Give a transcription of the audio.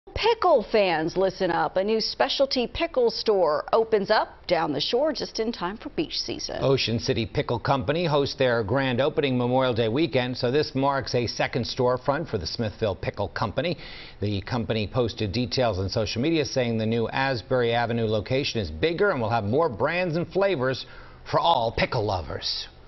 Pickle fans, listen up. A new specialty pickle store opens up down the shore just in time for beach season. Ocean City Pickle Company hosts their grand opening Memorial Day weekend, so this marks a second storefront for the Smithville Pickle Company. The company posted details on social media saying the new Asbury Avenue location is bigger and will have more brands and flavors for all pickle lovers.